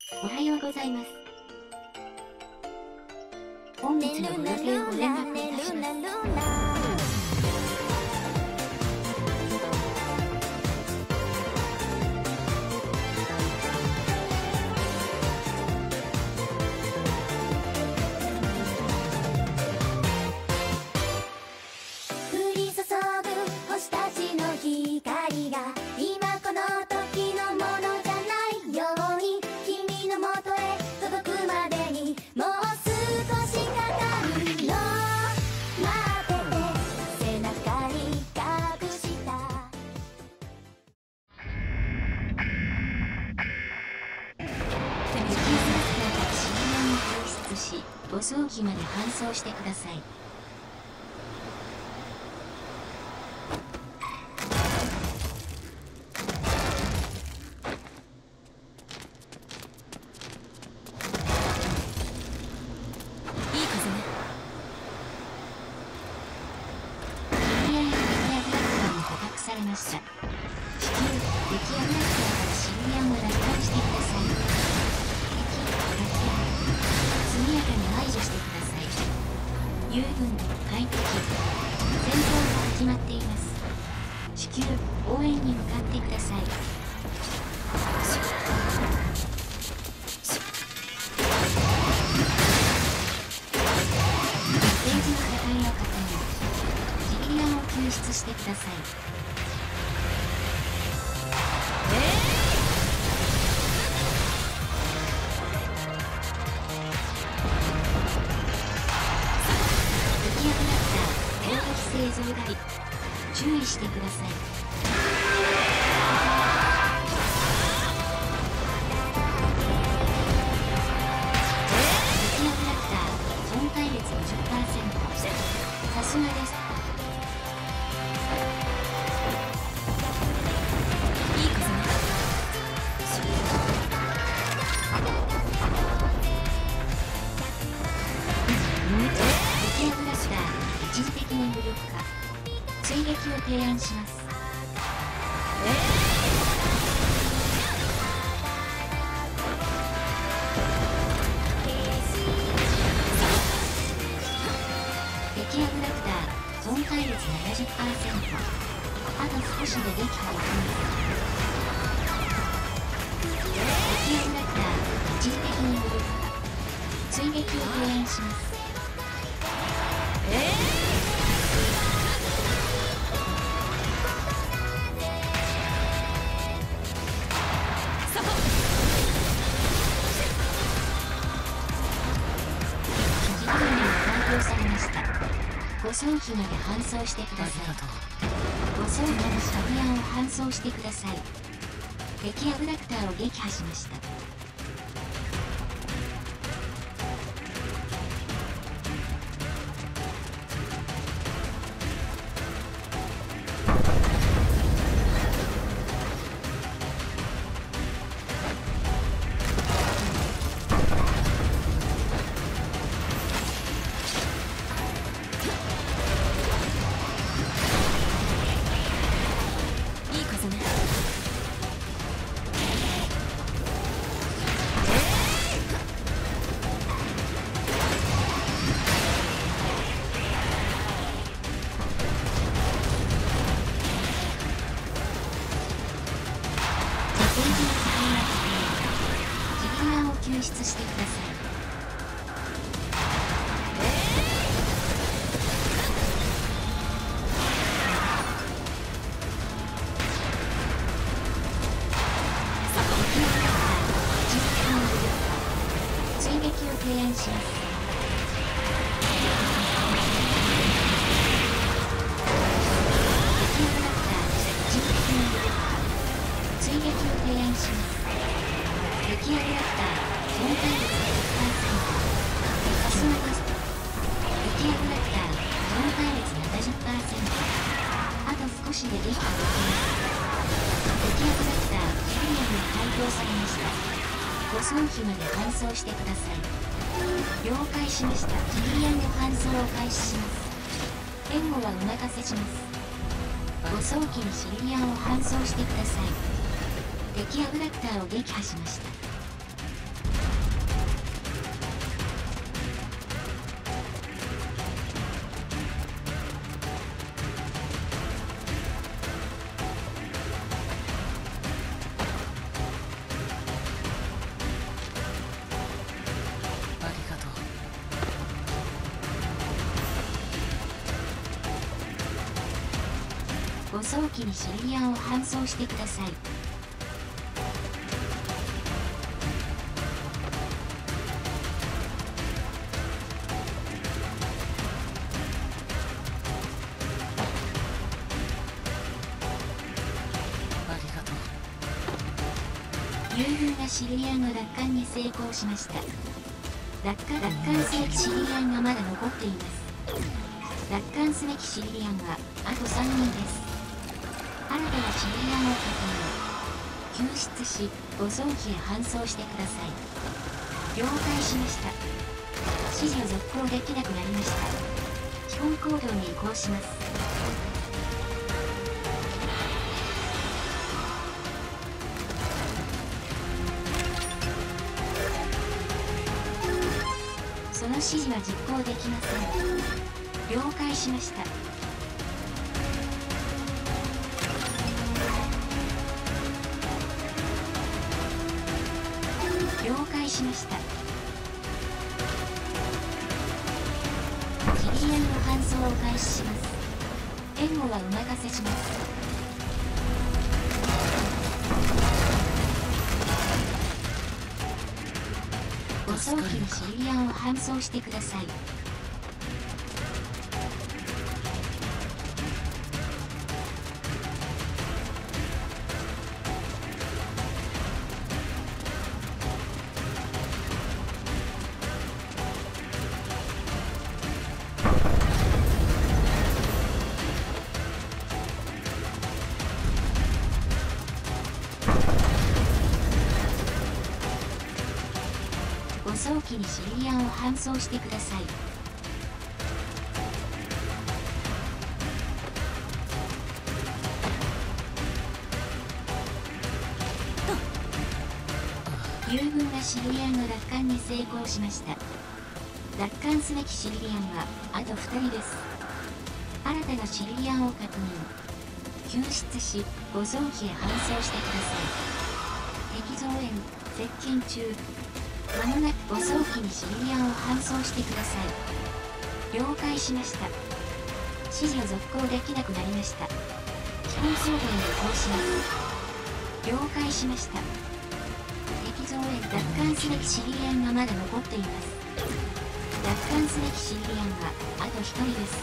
おはようございます。本日のご予定をご連絡いたします。 降り注ぐ星たちの光が今この時のものじゃないように君のもとへ届くまでにもう少しかかるよ。待ってて背中に隠した敵サスターが深夜に救出し、誤送機まで搬送してください。されました。至急、敵アブラクターからシリアンを奪還してください。敵速やかに排除してください。友軍、快敵、戦闘が始まっています。至急、応援に向かってください。政治の破壊を確認。シリアンを救出してください。製造台、注意してください。敵アブラクター損壊率 50%。 さすがです。いい風ね。敵アブラクター一時的に無力化。追撃を提案します。敵アブラクター損壊率 70%。 あと少しで撃破できます。敵アブラクター一時的に無力化。追撃を提案します。誤送機まで搬送してください。誤送機までシャビアンを搬送してください。敵アブラクターを撃破しました。救出してください。追撃を提案します。追撃を提案します。敵アブラクター損壊率 100%。 さすがです。敵アブラクター損壊率 70%。 あと少しで撃破できます。敵アブラクターシリアルに解放されました。誤送機まで搬送してください。了解しました。シリアンの搬送を開始します。援護はお任せします。誤送機にシリアンを搬送してください。敵アブラクターを撃破しました。 早期にシビリアンを搬送してください。友軍がシビリアンの奪還に成功しました。奪還すべきシビリアンがまだ残っています。奪還すべきシビリアンはあと3人です。新たなシビリアンを確認。救出し護送機へ搬送してください。了解しました。指示を続行できなくなりました。基本行動に移行します。その指示は実行できません。了解しました。了解しました。シビリアンの搬送を開始します。援護はお任せします。護送機にシビリアンを搬送してください。護送機にシビリアンを搬送してください。友軍がシビリアンの奪還に成功しました。奪還すべきシビリアンはあと2人です。新たなシビリアンを確認。救出し護送機へ搬送してください。敵増援接近中。まもなく護送機にシビリアンを搬送してください。了解しました。指示を続行できなくなりました。基本行動に移行します。了解しました。敵増援奪還すべきシビリアンがまだ残っています。奪還すべきシビリアンはあと1人です。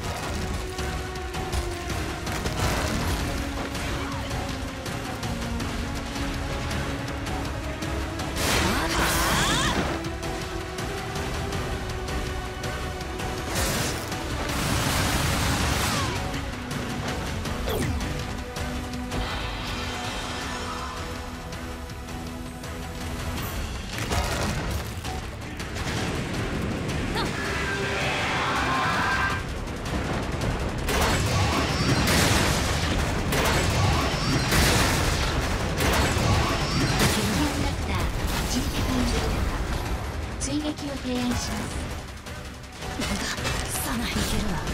追撃を提案します。 なんかさないけるわ。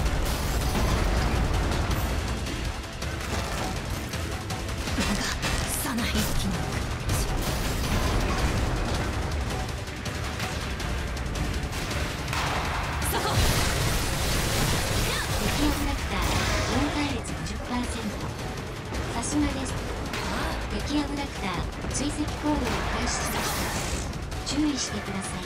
なんかさない気にそこ敵アフラクター4隊列 50%。 さすがです。敵アフラクター追跡行動を開始しました。注意してください。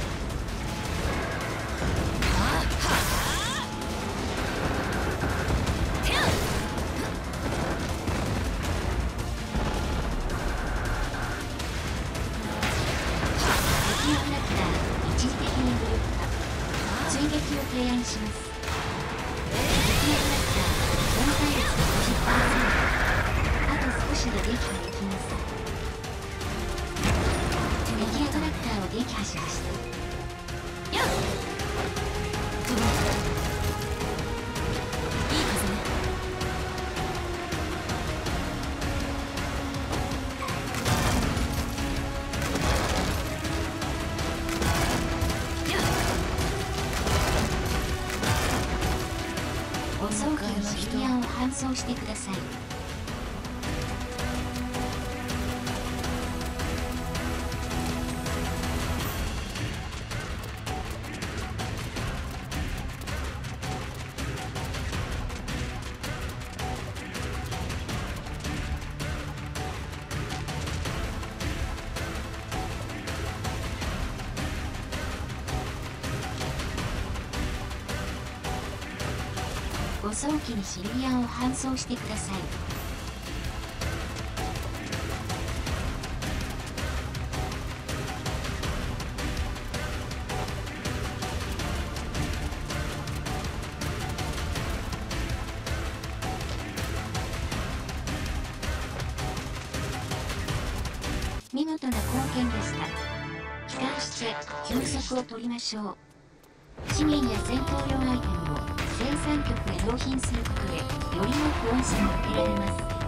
敵アフラクター一時的にグループ化。追撃を提案します。敵アフラクター4隊列 50%。 あと少しで撃破できます。敵アフラクターを撃破しました。 よっいい風ね。 護送機にシビリアンを搬送してください。 ご早期にシルビアンを搬送してください。見事な貢献でした。帰還して休息を取りましょう。資源や戦闘用アイテムを生産局へ納品することでより多く音声を受けられます。